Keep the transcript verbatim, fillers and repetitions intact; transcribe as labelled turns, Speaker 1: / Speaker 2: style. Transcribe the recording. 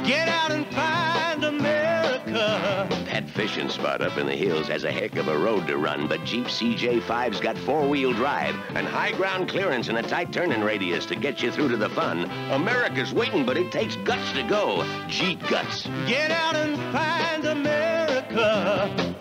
Speaker 1: Get out and find America.
Speaker 2: That fishing spot up in the hills has a heck of a road to run, but Jeep C J five's got four-wheel drive and high ground clearance and a tight turning radius to get you through to the fun. America's waiting, but it takes guts to go. Jeep guts.
Speaker 1: Get out and find America.